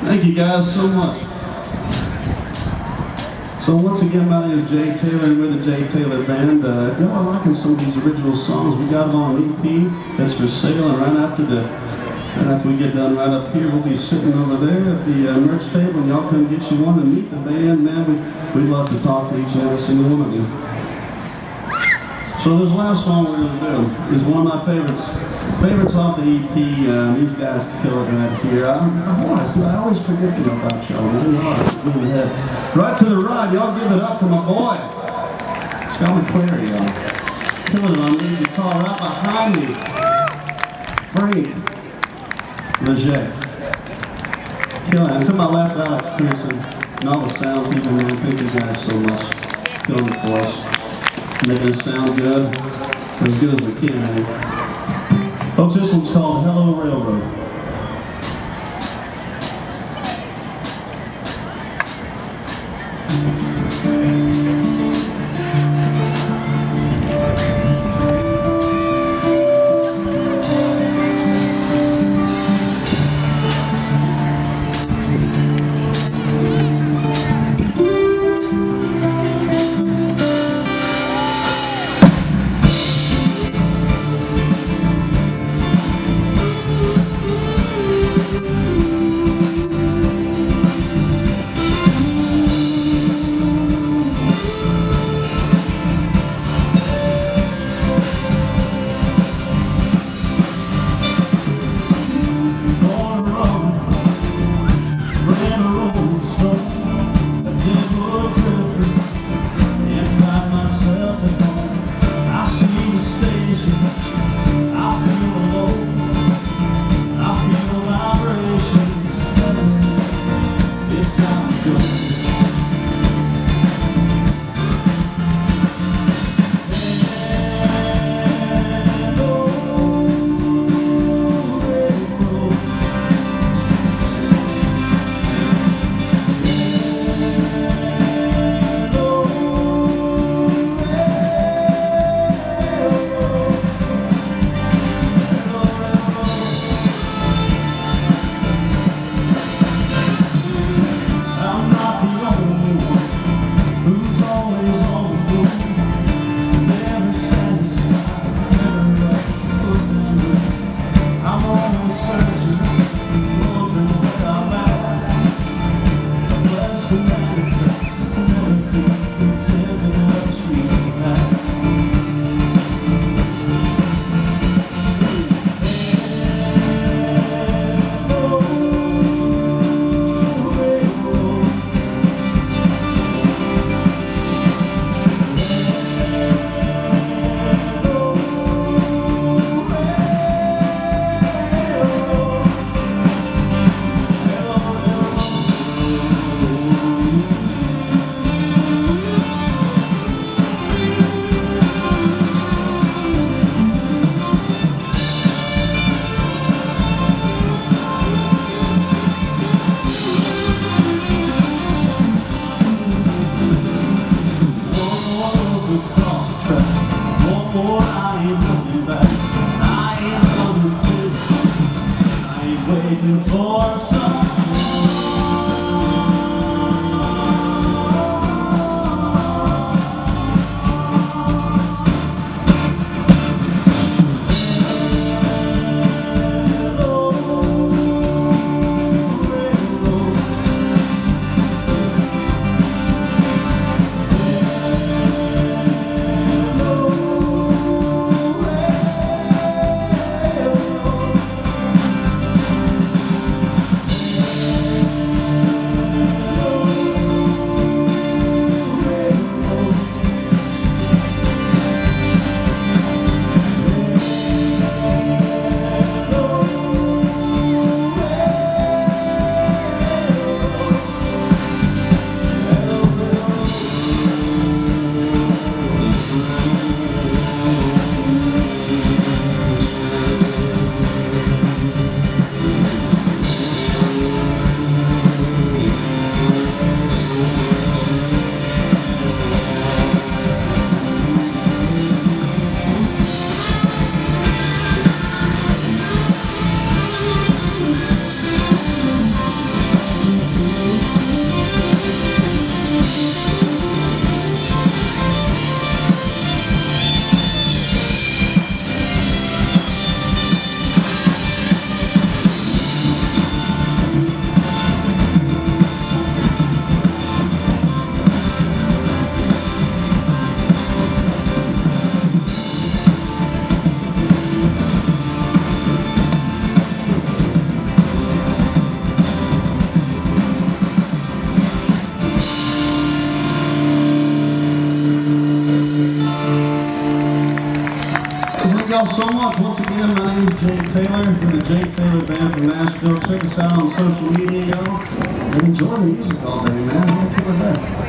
Thank you guys so much. So once again, my name is Jay Taylor, and we're the Jay Taylor Band. If y'all are liking some of these original songs, we got them on an EP that's for sale, and right after we get done right up here, we'll be sitting over there at the merch table, and y'all come get you one and meet the band. Man, we'd love to talk to each and every single one of you. So this last song we're going to do is one of my favorites off the EP. These guys kill it right here. I always forget about y'all. Moving ahead. Right to the right, y'all give it up for my boy, Scott McClary, y'all. Killing it on lead guitar right behind me. Frank Leger. Killing it. And to my left, Alex Pearson. And all the sound people, man. Thank you guys so much. Killing it for us. Making it sound good. As good as we can, man. Folks, this one's called Hello Railroad. y'all so much. Once again, my name is Jay Taylor. We're the Jay Taylor Band from Nashville. Check us out on social media, y'all. And enjoy the music all day, man. Have a killer day.